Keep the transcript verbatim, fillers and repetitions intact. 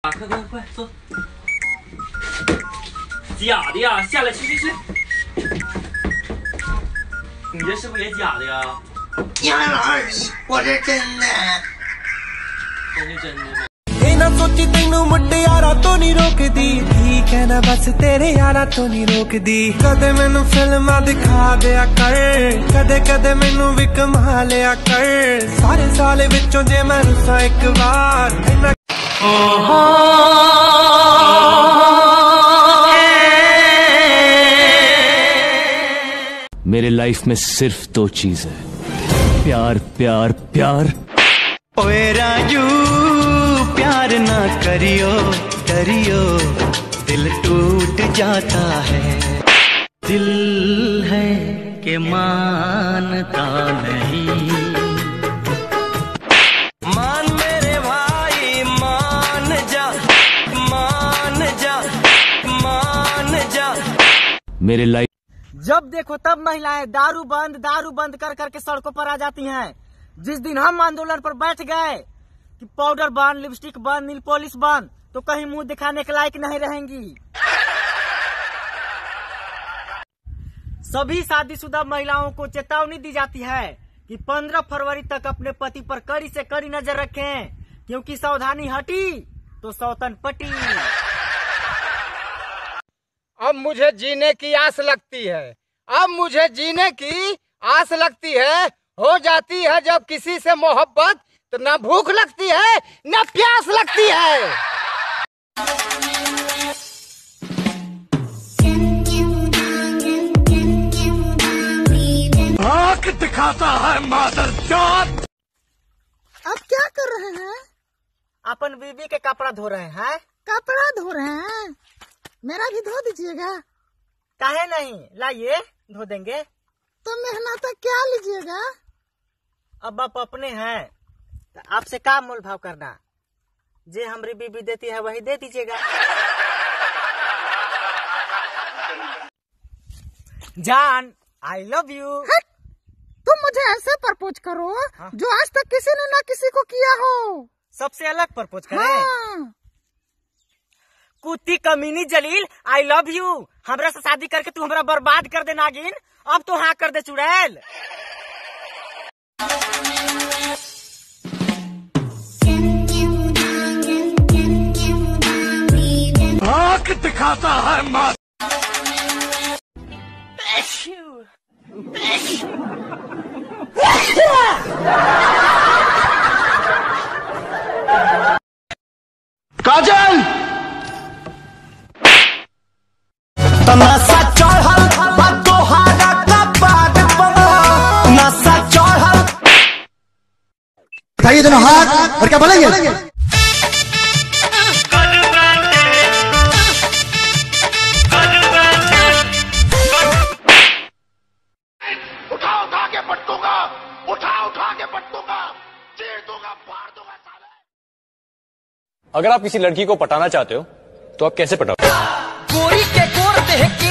快快快坐。假的呀，下来吃吃吃。你这是不是也假的呀？ 杨老二，我这真的。 真是真的吗？ ना सोची तेनू मुंडे यारा तो नहीं रोकदी ठीक है ना बस तेरे यारा तो नहीं रोकदी कदे मैनू फिल्मां दिखा दिया कर कदे कदे मैनू भी कमा लिया कर सारे साल विचों जे मैं रुसा एक बार मेरे लाइफ में सिर्फ दो चीज है प्यार प्यार प्यार ओए राजू प्यार ना करियो करियो दिल टूट जाता है दिल है कि मानता नहीं मान मेरे भाई मान जा मान जा मान जा मेरे लाइफ जब देखो तब महिलाएं दारू बंद दारू बंद कर करके सड़कों पर आ जाती हैं। जिस दिन हम आंदोलन पर बैठ गए कि पाउडर बंद लिपस्टिक बंद नील पॉलिश बंद तो कहीं मुंह दिखाने के लायक नहीं रहेंगी। सभी शादीशुदा महिलाओं को चेतावनी दी जाती है कि पंद्रह फरवरी तक अपने पति पर कड़ी से कड़ी नजर रखें क्योंकि सावधानी हटी तो सौतन पटी। अब मुझे जीने की आस लगती है अब मुझे जीने की आस लगती है हो जाती है जब किसी से मोहब्बत तो ना भूख लगती है ना प्यास लगती है। आंख दिखाता है मादरचोद। अब क्या कर रहे हैं? अपन बीबी के कपड़ा धो रहे हैं। कपड़ा धो रहे हैं? मेरा भी धो दीजिएगा। काहे नहीं, लाइए धो देंगे। तो मेहनत क्या लीजिएगा? अब आप अपने हैं तो आपसे काम मोल भाव करना जे हमारी बीबी देती है वही दे दीजिएगा। जान आई लव यू। तुम मुझे ऐसे प्रपोज करो हाँ? जो आज तक किसी ने ना किसी को किया हो। सबसे अलग प्रपोज करें हाँ। कुत्ती कमीनी जलील आई लव यू। हमरा से शादी करके तू हमरा बर्बाद कर दे नागिन। अब तो हाँ कर दे चुड़ैल। आंख दिखाता है मां। काजल तमाशा चढ़ल तोहारा का बाद नशा चढ़ल उठाइए दोनों हाथ और क्या बोलेंगे? उठा उठा के पटकूंगा उठा उठा के पटकूंगा चीर दूंगा फाड़ दूंगा साले। अगर आप किसी लड़की को पटाना चाहते हो तो आप कैसे पटाओगे? गोरी के गोर देह